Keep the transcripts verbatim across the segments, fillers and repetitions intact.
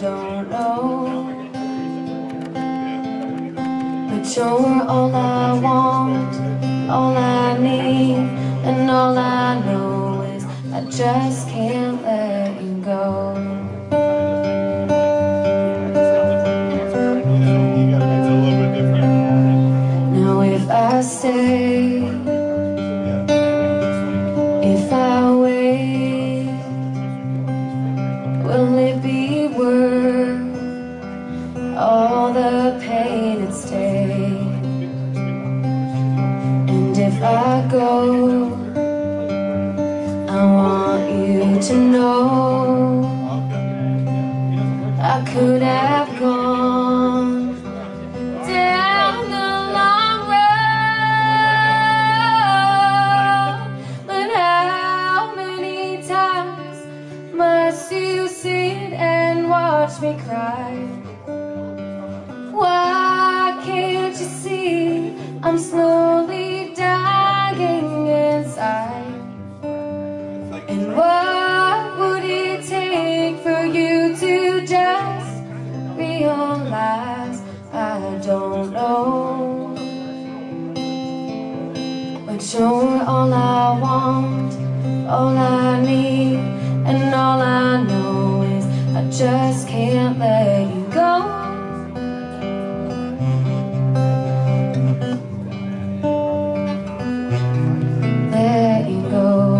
don't know, but you're all I want, all I need, and all I know is I just can't let you go. Now if I stay, if I wait, will it be worth all the pain at stake? And if I go, I want you to know I could have gone down the long road, but how many times must you sit and watch me cry? Why can't you see I'm slowly dying inside? And what would it take for you to just realize? I don't know, but you're all I want, all I need, and all I know is I just can't let you go. Let you go.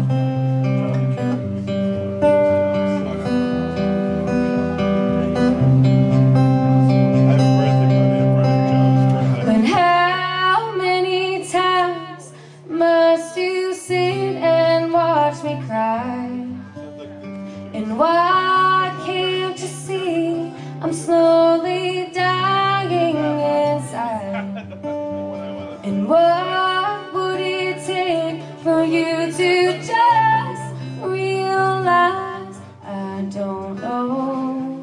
But how many times must you sit and watch me cry? And why can't you see I'm slowly dying inside? And what would it take for you to just realize? I don't know,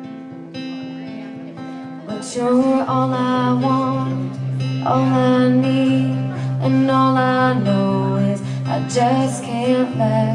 but you're all I want, all I need, and all I know is I just can't let